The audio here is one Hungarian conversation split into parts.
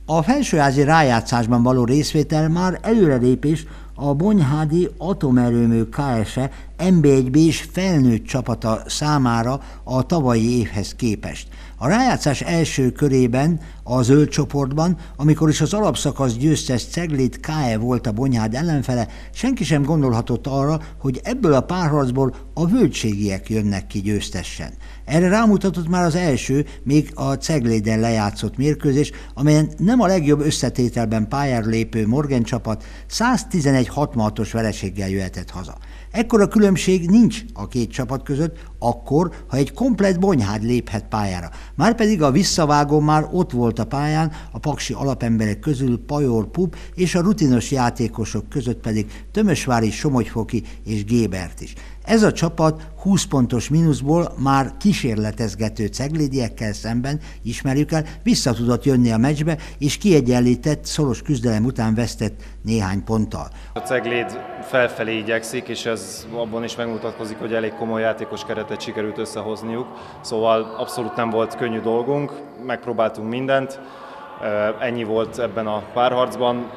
A felsőházi rájátszásban való részvétel már előrelépés a Bonyhádi Atomerőmű Kft. NB1B-s felnőtt csapata számára a tavalyi évhez képest. A rájátszás első körében, a zöld csoportban, amikor is az alapszakasz győztes Cegléd KE volt a Bonyhád ellenfele, senki sem gondolhatott arra, hogy ebből a párharcból a völgységiek jönnek ki győztessen. Erre rámutatott már az első, még a Cegléden lejátszott mérkőzés, amelyen nem a legjobb összetételben pályára lépő Morgan csapat 111-66-os vereséggel jöhetett haza. Ekkora különbség nincs a két csapat között, akkor, ha egy komplett Bonyhád léphet pályára. Márpedig a visszavágó már ott volt a pályán, a paksi alapemberek közül Pajor Pup és a rutinos játékosok között pedig Tömösvári, Somogyfoki és Gébert is. Ez a csapat 20 pontos mínuszból már kísérletezgető ceglédiekkel szemben, ismerjük el, vissza tudott jönni a meccsbe, és kiegyenlített, szoros küzdelem után vesztett néhány ponttal. A Cegléd felfelé igyekszik, és ez abban is megmutatkozik, hogy elég komoly játékos keretet sikerült összehozniuk. Szóval abszolút nem volt könnyű dolgunk, megpróbáltunk mindent, ennyi volt ebben a párharcban.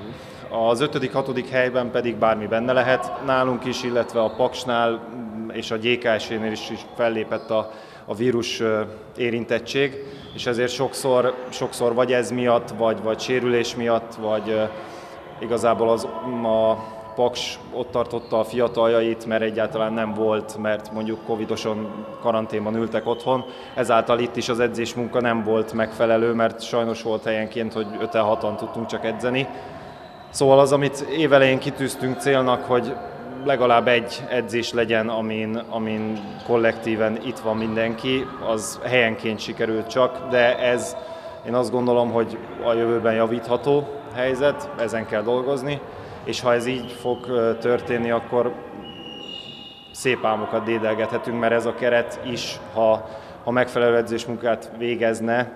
Az 5.-6. helyben pedig bármi benne lehet nálunk is, illetve a Paksnál és a GKS-nél is fellépett a vírus érintettség, és ezért sokszor vagy ez miatt, vagy sérülés miatt, vagy igazából a Paks ott tartotta a fiataljait, mert egyáltalán nem volt, mert mondjuk covidoson karanténban ültek otthon. Ezáltal itt is az edzésmunka nem volt megfelelő, mert sajnos volt helyenként, hogy 5-6-an tudtunk csak edzeni. Szóval az, amit évelején kitűztünk célnak, hogy legalább egy edzés legyen, amin kollektíven itt van mindenki, az helyenként sikerült csak, de ez én azt gondolom, hogy a jövőben javítható helyzet, ezen kell dolgozni, és ha ez így fog történni, akkor szép álmokat dédelgethetünk, mert ez a keret is, ha megfelelő edzésmunkát végezne,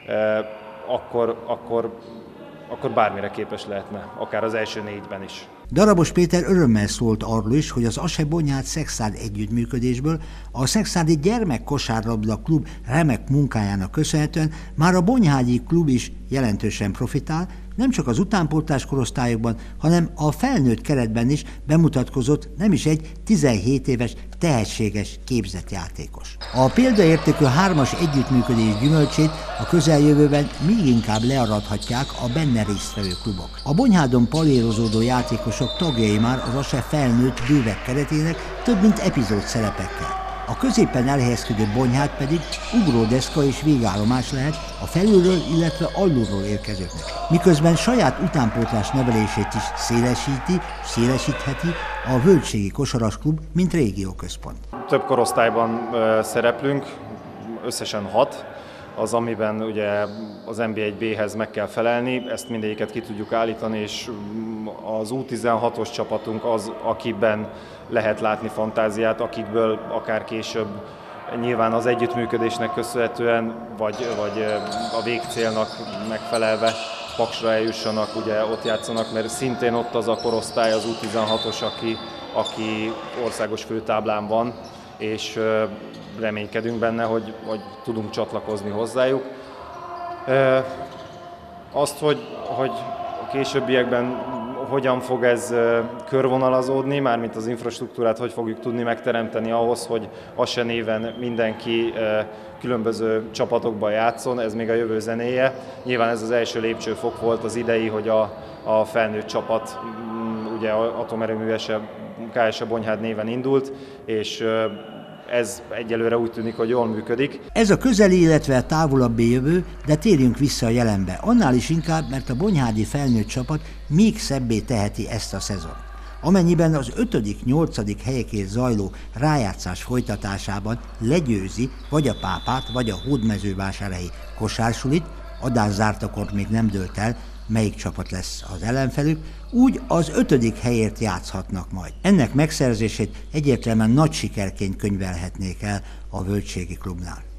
akkor bármire képes lehetne, akár az első 4-ben is. Darabos Péter örömmel szólt arról is, hogy az Ase-Bonyhád Szexárd együttműködésből a Szexárdi Gyermekkosárlabda klub remek munkájának köszönhetően már a bonyhádi klub is jelentősen profitál, nem csak az utánpótlás korosztályokban, hanem a felnőtt keretben is bemutatkozott nem is egy 17 éves tehetséges képzett játékos. A példaértékű 3-as együttműködés gyümölcsét a közeljövőben még inkább learadhatják a benne résztvevő klubok. A Bonyhádon palérozódó játékosok tagjai már az Ase felnőtt bővek keretének több mint epizód szerepekkel. A középen elhelyezkedő Bonyhád pedig ugródeszka és végállomás lehet a felülről, illetve alulról érkezőknek. Miközben saját utánpótlás nevelését is szélesítheti a Völgységi Kosaras Klub, mint régióközpont. Több korosztályban szereplünk, összesen 6, az amiben ugye az NB1B-hez meg kell felelni, ezt mindegyiket ki tudjuk állítani, és az U16-os csapatunk az, akiben lehet látni fantáziát, akikből akár később nyilván az együttműködésnek köszönhetően, vagy a végcélnak megfelelve Paksra eljussanak, ugye ott játszanak, mert szintén ott az a korosztály, az U16-os, aki országos főtáblán van, és reménykedünk benne, hogy tudunk csatlakozni hozzájuk. Azt, hogy a későbbiekben hogyan fog ez körvonalazódni, mármint az infrastruktúrát hogy fogjuk tudni megteremteni ahhoz, hogy Ase néven mindenki különböző csapatokban játszon, ez még a jövő zenéje. Nyilván ez az első lépcsőfok volt az idei, hogy a felnőtt csapat ugye Atomerőmű KS Bonyhád néven indult, és ez egyelőre úgy tűnik, hogy jól működik. Ez a közeli, illetve a távolabbi jövő, de térjünk vissza a jelenbe. Annál is inkább, mert a bonyhádi felnőtt csapat még szebbé teheti ezt a szezont. Amennyiben az 5.-8. helyekért zajló rájátszás folytatásában legyőzi vagy a Pápát, vagy a Hódmezővásárhelyi Kosársulit, adászártakor még nem dőlt el, melyik csapat lesz az ellenfelük, úgy az 5. helyért játszhatnak majd. Ennek megszerzését egyértelműen nagy sikerként könyvelhetnék el a Völgységi Klubnál.